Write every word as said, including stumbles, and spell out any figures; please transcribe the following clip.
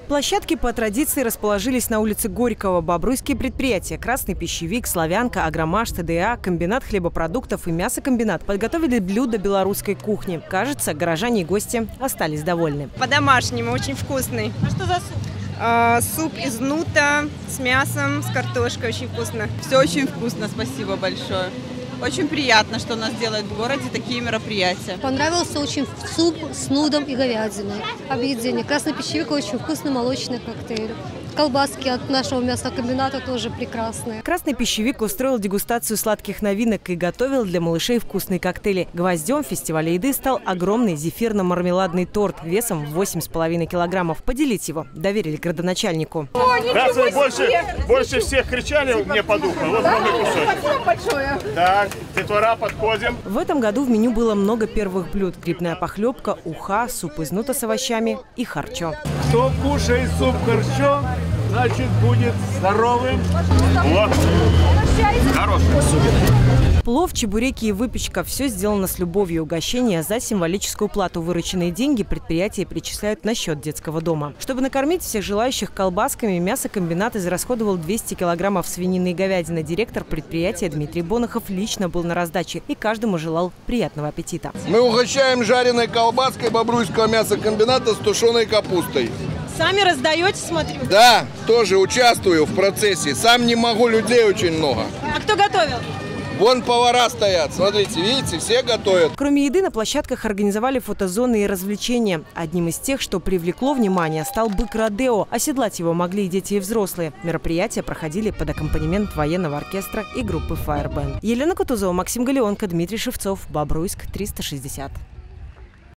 Площадки по традиции расположились на улице Горького. Бобруйские предприятия «Красный пищевик», «Славянка», «Агромаш», ТДА, комбинат хлебопродуктов и мясокомбинат подготовили блюда белорусской кухни. Кажется, горожане и гости остались довольны. По-домашнему, очень вкусный. А что за суп? А, суп из нута с мясом, с картошкой, очень вкусно. Все очень вкусно, спасибо большое. Очень приятно, что у нас делают в городе такие мероприятия. Понравился очень суп с нудом и говядиной. Объедение. Красный пищевик очень вкусный молочный коктейль. Колбаски от нашего мясокомбината тоже прекрасные. Красный пищевик устроил дегустацию сладких новинок и готовил для малышей вкусные коктейли. Гвоздем фестиваля еды стал огромный зефирно-мармеладный торт весом в восемь с половиной килограммов. Поделить его доверили градоначальнику. Раз вы больше, больше всех кричали мне по духу, вот вам и кусочек. Большое. Так, детвора, подходим. В этом году в меню было много первых блюд. Грибная похлебка, уха, суп из нута с овощами и харчо. Кто кушает суп харчо, значит будет здоровым. Вот. Хороший. Плов, чебуреки и выпечка – все сделано с любовью. Угощения за символическую плату. Вырученные деньги предприятия перечисляют на счет детского дома. Чтобы накормить всех желающих колбасками, мясокомбинат израсходовал двести килограммов свинины и говядины. Директор предприятия Дмитрий Бонахов лично был на раздаче и каждому желал приятного аппетита. Мы угощаем жареной колбаской Бобруйского мясокомбината с тушеной капустой. Сами раздаете, смотрю? Да, тоже участвую в процессе. Сам не могу, людей очень много. А кто готовил? Вон повара стоят, смотрите, видите, все готовят. Кроме еды на площадках организовали фотозоны и развлечения. Одним из тех, что привлекло внимание, стал бык-родео. Оседлать его могли и дети, и взрослые. Мероприятия проходили под аккомпанемент военного оркестра и группы «Фаербэнд». Елена Кутузова, Максим Галеонко, Дмитрий Шевцов, Бобруйск, триста шестьдесят.